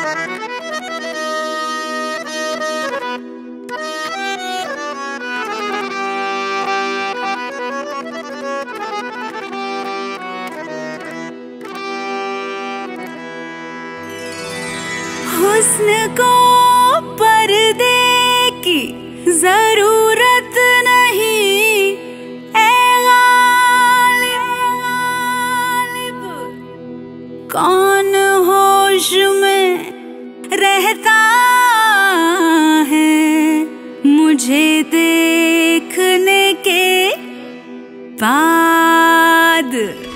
हुस्न को पर्दे की जरूरत नहीं, ऐ गालिब कौन होश में रहता है मुझे देखने के बाद।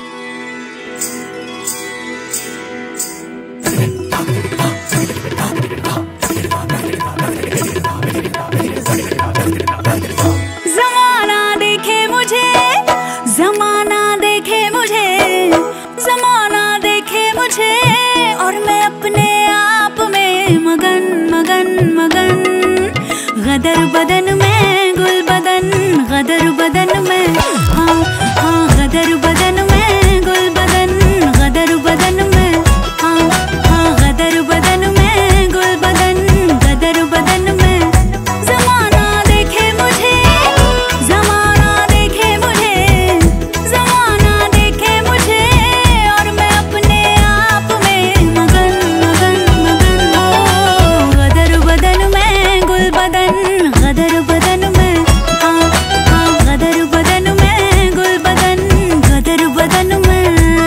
ज़माना देखे मुझे, ज़माना देखे मुझे, ज़माना देखे मुझे, और मैं अपने आप में मगन मगन मगन। गदर बदन में गुल बदन, गदर बदन में, हाँ हाँ गदर बदन में गुल बदन, गदर बदन में, हाँ हाँ गदर बदन में गुल बदन, गदर बदन में। ज़माना देखे मुझे, ज़माना देखे मुझे, ज़माना देखे मुझे, और मैं अपने आप में मगन मगन मगन। ओ गदर बदन में गुल बदन, गदर बदन में, हाँ हाँ गदर बदन में गुल बदन, गदर बदन में।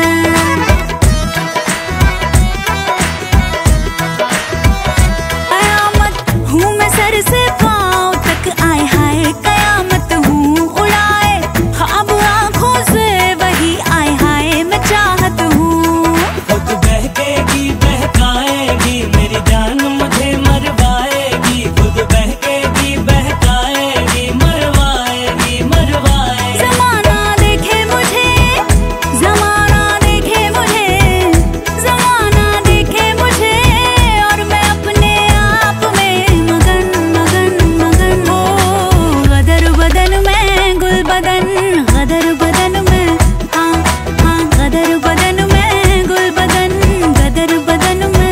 कयामत हूँ मैं सर से पाँव तक, आए हाय कयामत हूँ उड़ाए, ख्वाब आँखों से वही आए हाय मैं चाहत हूँ। खुद बहकेगी बहकाएगी मेरी जान मुझे मरवाएगी, खुद बहकेगी बहकाएगी मरवाएगी मरवाएगी। ज़माना देखे मुझे, ज़माना देखे मुझे, ज़माना देखे मुझे, और मैं अपने आप में मगन मगन मगन। ओ गदर बदन में गुल बदन, गदर बदन में, हाँ हाँ गदर बदन में गुल बदन, गदर बदन में।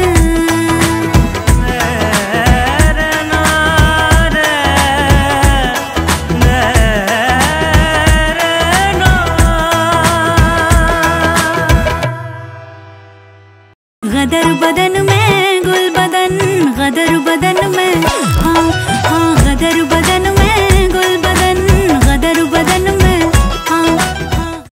गदर बदन